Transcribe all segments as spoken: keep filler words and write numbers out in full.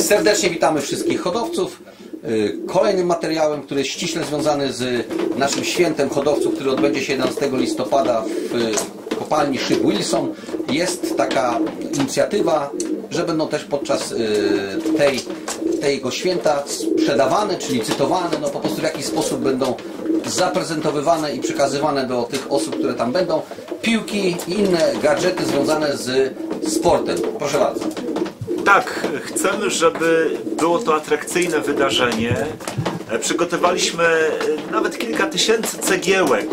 Serdecznie witamy wszystkich hodowców. Kolejnym materiałem, który jest ściśle związany z naszym świętem hodowców, który odbędzie się jedenastego listopada w kopalni Szyb Wilson, jest taka inicjatywa, że będą też podczas tej, tego święta sprzedawane czy licytowane, no po prostu w jakiś sposób będą zaprezentowywane i przekazywane do tych osób, które tam będą, piłki i inne gadżety związane z sportem. Proszę bardzo. Tak, chcemy, żeby było to atrakcyjne wydarzenie. Przygotowaliśmy nawet kilka tysięcy cegiełek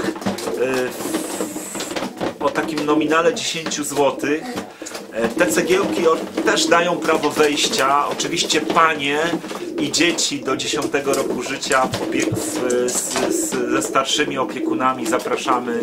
o takim nominale dziesięć złotych. Te cegiełki też dają prawo wejścia. Oczywiście panie i dzieci do dziesiątego roku życia ze starszymi opiekunami zapraszamy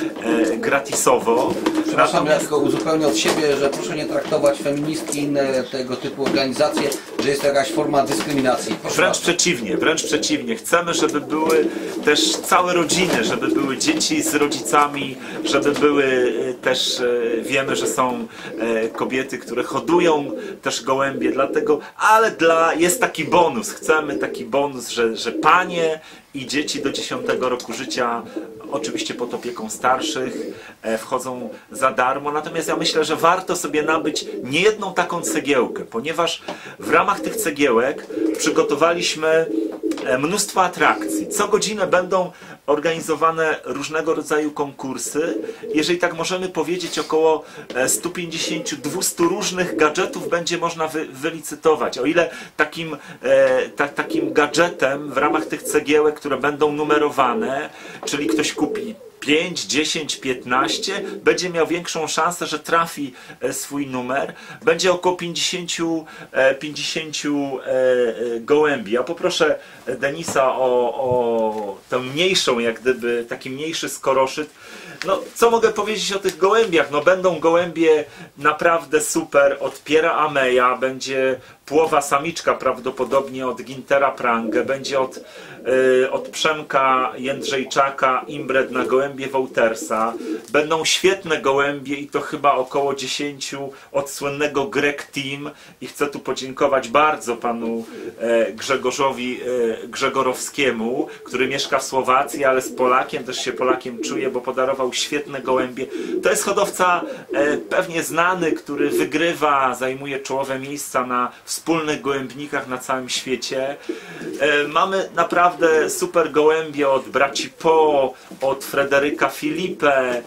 gratisowo. Przepraszam, Natomiast... ja tylko uzupełnię od siebie, że proszę nie traktować feministki i inne tego typu organizacje, że jest to jakaś forma dyskryminacji. Proszę wręcz bardzo. przeciwnie, wręcz przeciwnie. Chcemy, żeby były też całe rodziny, żeby były dzieci z rodzicami, żeby były też, wiemy, że są kobiety, które hodują też gołębie, dlatego, ale dla, jest taki bonus, chcemy taki bonus, że, że panie i dzieci do dziesiątego roku życia, oczywiście pod opieką starszych, wchodzą za darmo. Natomiast ja myślę, że warto sobie nabyć niejedną taką cegiełkę, ponieważ w ramach tych cegiełek przygotowaliśmy mnóstwo atrakcji. Co godzinę będą organizowane różnego rodzaju konkursy. Jeżeli tak możemy powiedzieć, około sto pięćdziesiąt do dwustu różnych gadżetów będzie można wy, wylicytować. O ile takim, e, ta, takim gadżetem w ramach tych cegiełek, które będą numerowane, czyli ktoś kupi pięć, dziesięć, piętnaście, będzie miał większą szansę, że trafi swój numer. Będzie około pięćdziesięciu, pięćdziesięciu gołębi. Ja poproszę Denisa o, o tę mniejszą, jak gdyby, taki mniejszy skoroszyt. No, co mogę powiedzieć o tych gołębiach? No, będą gołębie naprawdę super. Od Piera Ameja będzie płowa samiczka prawdopodobnie od Gintera Prange, będzie od, yy, od Przemka Jędrzejczaka imbred na gołębie Woltersa. Będą świetne gołębie i to chyba około dziesięciu od słynnego Greg Team i chcę tu podziękować bardzo panu e, Grzegorzowi e, Grzegorowskiemu, który mieszka w Słowacji, ale z Polakiem, też się Polakiem czuje, bo podarował świetne gołębie. To jest hodowca e, pewnie znany, który wygrywa, zajmuje czołowe miejsca na wspólnych gołębnikach na całym świecie. E, mamy naprawdę super gołębie od braci Po, od Fryderyka Filipe, e,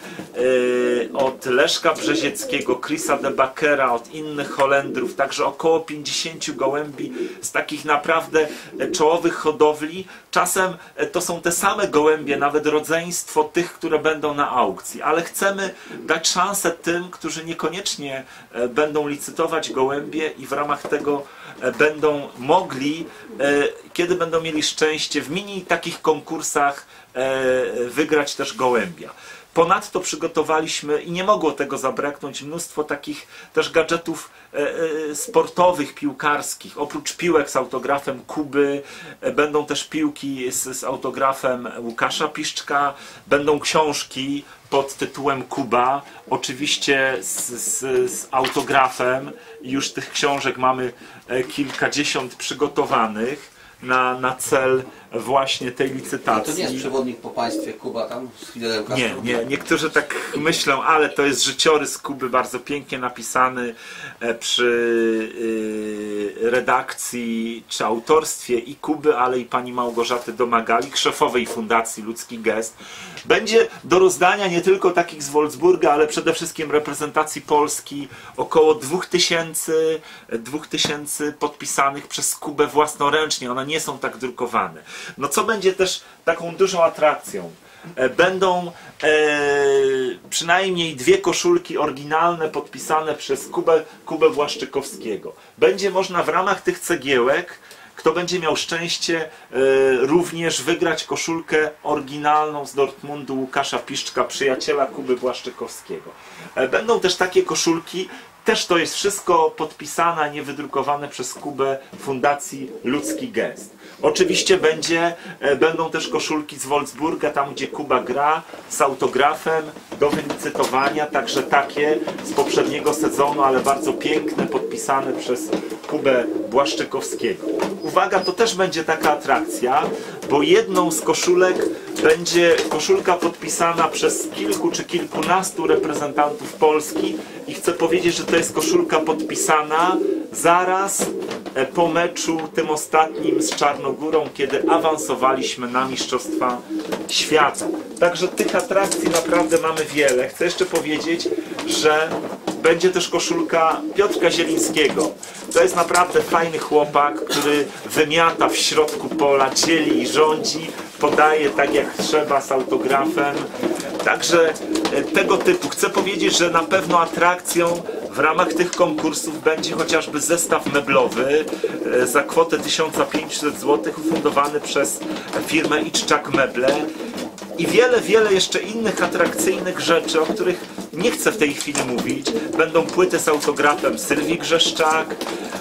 od Leszka Brzezieckiego, Chrisa de Backera, od innych Holendrów, także około pięćdziesięciu gołębi z takich naprawdę czołowych hodowli. Czasem to są te same gołębie, nawet rodzeństwo tych, które będą na aukcji, ale chcemy dać szansę tym, którzy niekoniecznie będą licytować gołębie i w ramach tego będą mogli, kiedy będą mieli szczęście, w mini takich konkursach wygrać też gołębia. Ponadto przygotowaliśmy, i nie mogło tego zabraknąć, mnóstwo takich też gadżetów sportowych, piłkarskich. Oprócz piłek z autografem Kuby, będą też piłki z, z autografem Łukasza Piszczka, będą książki pod tytułem Kuba, oczywiście z, z, z autografem. Już tych książek mamy kilkadziesiąt przygotowanych na, na cel właśnie tej licytacji. To nie jest przewodnik po państwie Kuba tam z Fidelem Castro? Nie, nie, niektórzy tak myślą, ale to jest życiorys Kuby, bardzo pięknie napisany przy redakcji czy autorstwie i Kuby, ale i pani Małgorzaty Domagalik, szefowej Fundacji Ludzki Gest. Będzie do rozdania nie tylko takich z Wolfsburga, ale przede wszystkim reprezentacji Polski, około dwóch tysięcy, dwóch tysięcy podpisanych przez Kubę własnoręcznie, one nie są tak drukowane. No co będzie też taką dużą atrakcją? Będą e, przynajmniej dwie koszulki oryginalne podpisane przez Kubę, Kubę Błaszczykowskiego. Będzie można w ramach tych cegiełek, kto będzie miał szczęście, e, również wygrać koszulkę oryginalną z Dortmundu Łukasza Piszczka, przyjaciela Kuby Błaszczykowskiego. E, będą też takie koszulki, też to jest wszystko podpisane, nie wydrukowane przez Kubę Fundacji Ludzki Gest. Oczywiście będzie, będą też koszulki z Wolfsburga, tam gdzie Kuba gra, z autografem do wylicytowania, także takie z poprzedniego sezonu, ale bardzo piękne, podpisane przez Kubę Błaszczykowskiego. Uwaga, to też będzie taka atrakcja, bo jedną z koszulek będzie koszulka podpisana przez kilku czy kilkunastu reprezentantów Polski i chcę powiedzieć, że to jest koszulka podpisana zaraz po meczu tym ostatnim z Czarnogórą, kiedy awansowaliśmy na Mistrzostwa Świata. Także tych atrakcji naprawdę mamy wiele. Chcę jeszcze powiedzieć, że będzie też koszulka Piotrka Zielińskiego. To jest naprawdę fajny chłopak, który wymiata w środku pola, dzieli i rządzi, podaje tak jak trzeba z autografem. Także tego typu. Chcę powiedzieć, że na pewno atrakcją w ramach tych konkursów będzie chociażby zestaw meblowy za kwotę tysiąc pięćset złotych ufundowany przez firmę Iczczak Meble i wiele, wiele jeszcze innych atrakcyjnych rzeczy, o których nie chcę w tej chwili mówić. Będą płyty z autografem Sylwii Grzeszczak,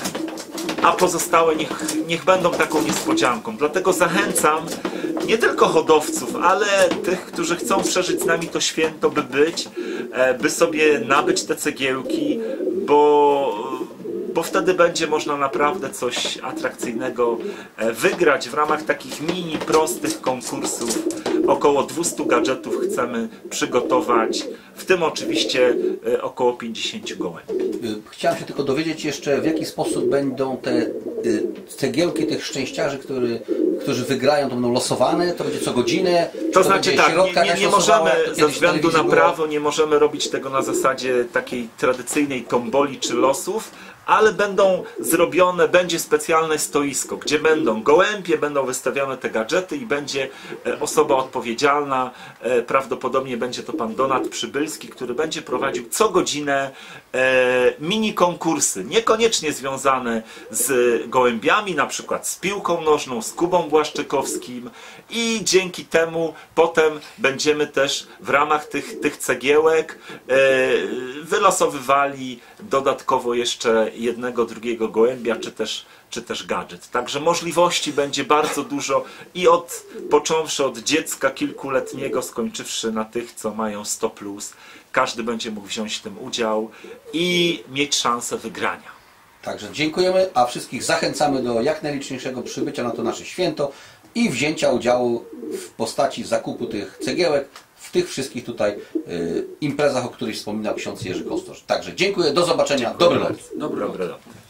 a pozostałe niech, niech będą taką niespodzianką. Dlatego zachęcam nie tylko hodowców, ale tych, którzy chcą przeżyć z nami to święto, by być, by sobie nabyć te cegiełki, bo, bo wtedy będzie można naprawdę coś atrakcyjnego wygrać w ramach takich mini, prostych konkursów. Około dwieście gadżetów chcemy przygotować, w tym oczywiście około pięćdziesiąt gołębi. Chciałem się tylko dowiedzieć jeszcze, w jaki sposób będą te cegiełki tych szczęściarzy, który, którzy wygrają, to będą losowane, to będzie co godzinę? To znaczy tak, nie, nie, nie możemy ze względu na prawo, nie możemy robić tego na zasadzie takiej tradycyjnej tomboli czy losów, ale będą zrobione, będzie specjalne stoisko, gdzie będą gołębie, będą wystawione te gadżety i będzie osoba odpowiedzialna, prawdopodobnie będzie to pan Donat Przybylski, który będzie prowadził co godzinę mini konkursy, niekoniecznie związane z gołębiami, na przykład z piłką nożną, z Kubą Błaszczykowskim i dzięki temu potem będziemy też w ramach tych, tych cegiełek wylosowywali dodatkowo jeszcze jednego, drugiego gołębia, czy też, czy też gadżet. Także możliwości będzie bardzo dużo i od, począwszy od dziecka kilkuletniego, skończywszy na tych, co mają sto plus. Każdy będzie mógł wziąć w tym udział i mieć szansę wygrania. Także dziękujemy, a wszystkich zachęcamy do jak najliczniejszego przybycia na to nasze święto i wzięcia udziału w postaci zakupu tych cegiełek w tych wszystkich tutaj y, imprezach, o których wspominał ksiądz Jerzy Kostosz. Także dziękuję, do zobaczenia, dobry lot. Dobry lot.